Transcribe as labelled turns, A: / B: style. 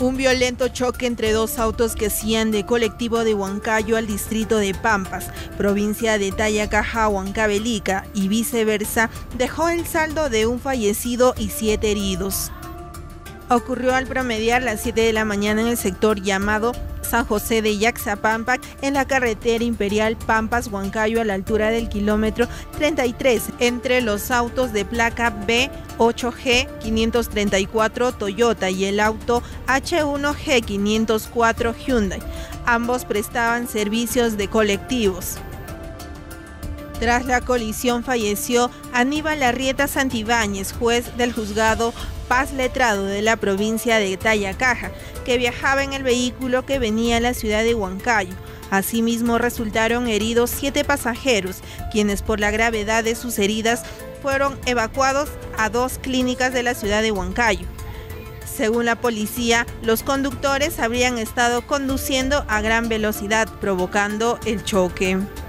A: Un violento choque entre dos autos que hacían de colectivo de Huancayo al distrito de Pampas, provincia de Tayacaja a Huancavelica y viceversa, dejó el saldo de un fallecido y 7 heridos. Ocurrió al promediar las 7 de la mañana en el sector llamado San José de Yaxapampa, en la carretera imperial Pampas-Huancayo, a la altura del kilómetro 33, entre los autos de placa B8G534 Toyota y el auto H1G504 Hyundai. Ambos prestaban servicios de colectivos. Tras la colisión falleció Aníbal Arrieta Santibáñez, juez del juzgado Paz Letrado de la provincia de Tayacaja, que viajaba en el vehículo que venía a la ciudad de Huancayo. Asimismo, resultaron heridos 7 pasajeros, quienes por la gravedad de sus heridas fueron evacuados a 2 clínicas de la ciudad de Huancayo. Según la policía, los conductores habrían estado conduciendo a gran velocidad, provocando el choque.